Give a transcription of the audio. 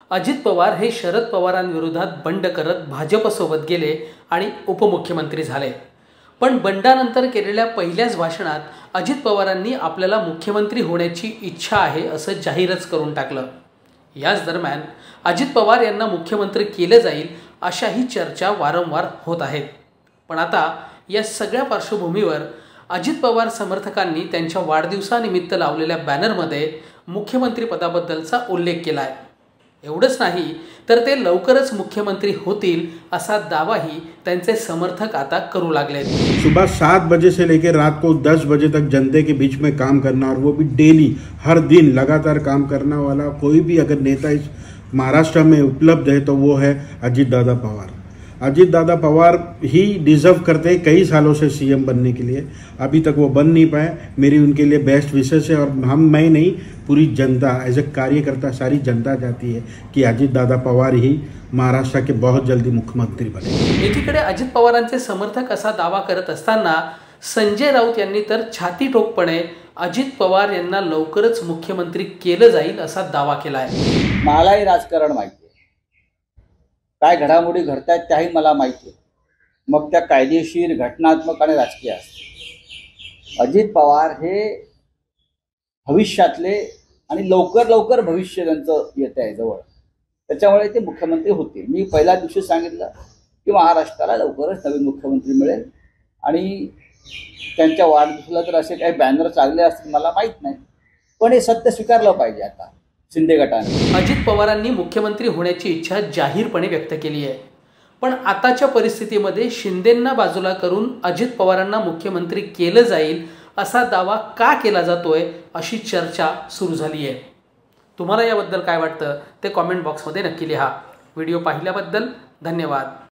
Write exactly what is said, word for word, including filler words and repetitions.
अजित पवार हे शरद पवारांविरोधात बंड करत भाजपसोबत गेले आणि उपमुख्यमंत्री झाले। पण बंडानंतर केलेल्या पहिल्याच भाषणात अजित पवारांनी आपल्याला मुख्यमंत्री होण्याची इच्छा आहे असं जाहीरच करून टाकलं। याच दरम्यान अजित पवार यांना मुख्यमंत्री केले जाईल अशाही चर्चा वारंवार होत आहेत। पण आता या सगळ्या पार्श्वभूमीवर अजित पवार समर्थकांनी त्यांच्या वाढदिवसानिमित्त लावलेल्या बॅनरमध्ये मुख्यमंत्री पदाबद्दलचा उल्लेख केला आहे। एवढंच नाही तर ते लवकरच मुख्यमंत्री होतील असा दावाही त्यांचे समर्थक आता करू लागले। सुबह सात बजे से लेकर रात को दस बजे तक जनता के बीच में काम करना, और वो भी डेली, हर दिन लगातार काम करने वाला कोई भी अगर नेता इस महाराष्ट्र में उपलब्ध है तो वो है अजित दादा पवार। अजित दादा पवार ही डिजर्व करते हैं कई सालों से सीएम बनने के लिए, अभी तक वो बन नहीं पाए। मेरी उनके लिए बेस्ट विशेष है, और हम मैं नहीं पूरी जनता एज ए कार्यकर्ता सारी जनता चाहती है कि अजित दादा पवार ही महाराष्ट्र के बहुत जल्दी मुख्यमंत्री बने। एकीकडे अजित पवारांचे समर्थक असा दावा करत असताना संजय राऊत यांनी तर छाती ठोकपणे अजित पवार यांना लवकरच मुख्यमंत्री केलं जाईल असा दावा केला आहे। मलाही राजकारण माहिती आहे, काय घडामोडी घडतायत त्याही मला माहिती आहे, मग त्या कायदेशीर, घटनात्मक आणि राजकीय असतात। अजित पवार हे भविष्यातले आणि लवकर लवकर भविष्य त्यांचं येत आहे जवळ, त्याच्यामुळे ते मुख्यमंत्री होतील। मी पहिल्या दिवशी सांगितलं की महाराष्ट्राला लवकरच नवीन मुख्यमंत्री मिळेल, आणि त्यांच्या वाढदिवसाला तर असे काही बॅनर चालले असतील मला माहीत नाही, पण हे सत्य स्वीकारलं पाहिजे आता शिंदे गटाने। अजित पवारांनी मुख्यमंत्री होण्याची इच्छा जाहीरपणे व्यक्त केली आहे, पण आताच्या परिस्थितीमध्ये शिंदेंना बाजूला करून अजित पवारांना मुख्यमंत्री केलं जाईल असा दावा का केला जातोय अशी चर्चा सुरू झाली आहे। तुम्हाला याबद्दल काय वाटतं ते कमेंट बॉक्समध्ये नक्की लिहा। व्हिडिओ पाहिल्याबद्दल धन्यवाद।